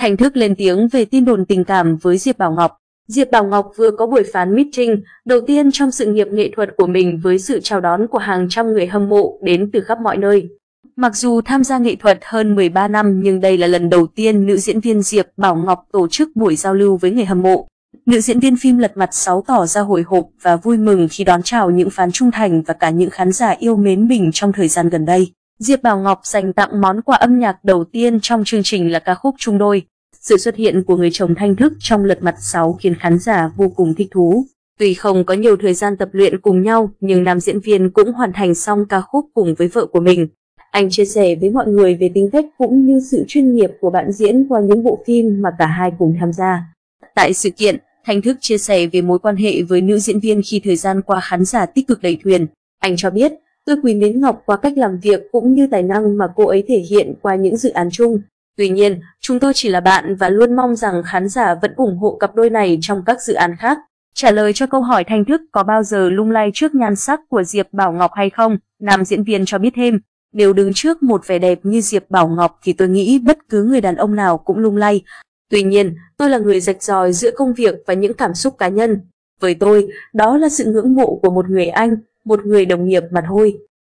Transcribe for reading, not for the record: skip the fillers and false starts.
Thành Thức lên tiếng về tin đồn tình cảm với Diệp Bảo Ngọc. Diệp Bảo Ngọc vừa có buổi fan meeting đầu tiên trong sự nghiệp nghệ thuật của mình với sự chào đón của hàng trăm người hâm mộ đến từ khắp mọi nơi. Mặc dù tham gia nghệ thuật hơn 13 năm nhưng đây là lần đầu tiên nữ diễn viên Diệp Bảo Ngọc tổ chức buổi giao lưu với người hâm mộ. Nữ diễn viên phim Lật Mặt 6 tỏ ra hồi hộp và vui mừng khi đón chào những fan trung thành và cả những khán giả yêu mến mình trong thời gian gần đây. Diệp Bảo Ngọc dành tặng món quà âm nhạc đầu tiên trong chương trình là ca khúc Chung Đôi. Sự xuất hiện của người chồng Thanh Thức trong Lật Mặt 6 khiến khán giả vô cùng thích thú. Tuy không có nhiều thời gian tập luyện cùng nhau, nhưng nam diễn viên cũng hoàn thành xong ca khúc cùng với vợ của mình. Anh chia sẻ với mọi người về tính cách cũng như sự chuyên nghiệp của bạn diễn qua những bộ phim mà cả hai cùng tham gia. Tại sự kiện, Thanh Thức chia sẻ về mối quan hệ với nữ diễn viên khi thời gian qua khán giả tích cực đầy thuyền. Anh cho biết, tôi quý mến Ngọc qua cách làm việc cũng như tài năng mà cô ấy thể hiện qua những dự án chung. Tuy nhiên, chúng tôi chỉ là bạn và luôn mong rằng khán giả vẫn ủng hộ cặp đôi này trong các dự án khác. Trả lời cho câu hỏi Thanh Thức có bao giờ lung lay trước nhan sắc của Diệp Bảo Ngọc hay không, nam diễn viên cho biết thêm, nếu đứng trước một vẻ đẹp như Diệp Bảo Ngọc thì tôi nghĩ bất cứ người đàn ông nào cũng lung lay. Tuy nhiên, tôi là người rạch ròi giữa công việc và những cảm xúc cá nhân. Với tôi, đó là sự ngưỡng mộ của một người anh, một người đồng nghiệp mà thôi.